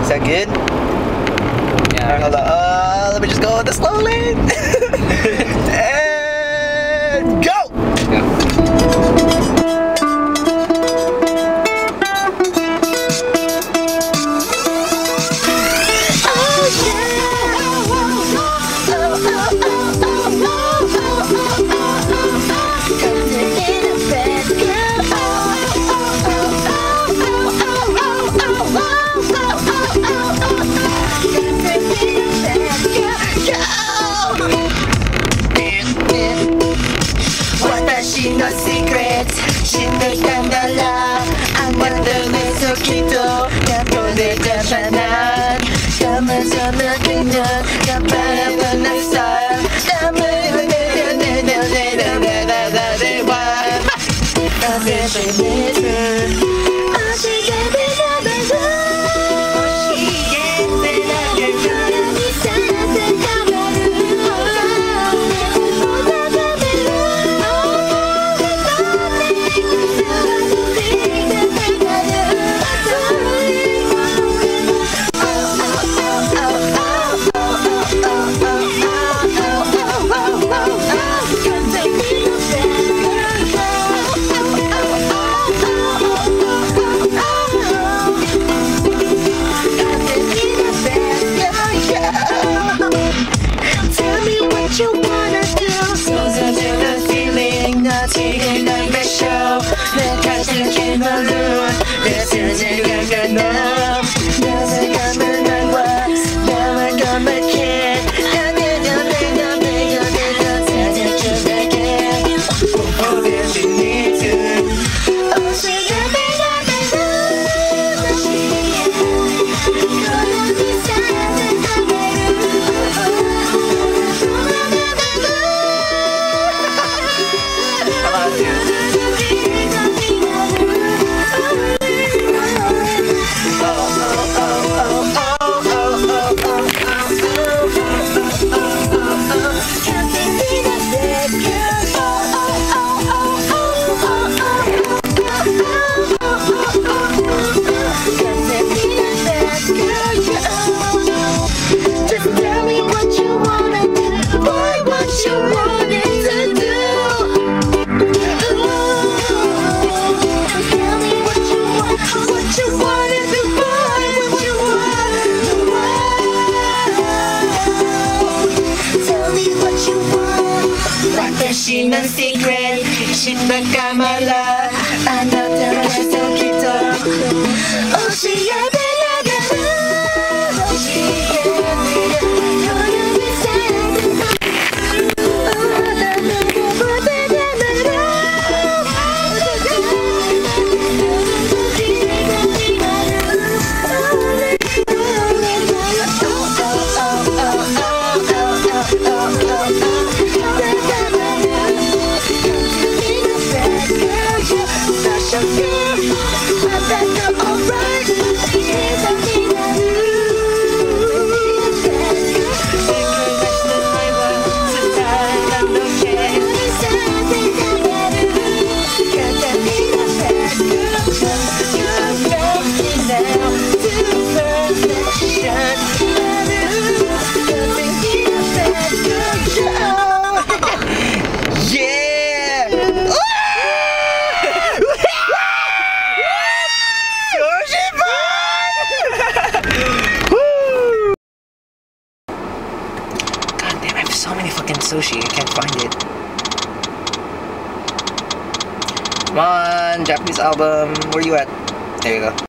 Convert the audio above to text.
Is that good? Yeah. Alright, hold on. Let me just go in the slow lane. And go! No secret, 신나간달라 아무도 내 속이도 감동을 잡아난 감아져나 그냥 감바라본 날 style 땀을 내내내내내내내내내내내와 you wanna do 소소한 the feeling 너 지금 날 뱉어 내 가슴 긴 balloon 내 세상을 가너 나를 감을 날와 나와 감을 캔 내가 찾아줄게 Oh baby need to Oh she got me No secret, 신박한 말라 안나타 계속 기도 오시야 되나가는 오시야 너는 이상한 나는 보다 so many fucking sushi, I can't find it. Come on, Japanese album, where you at? There you go.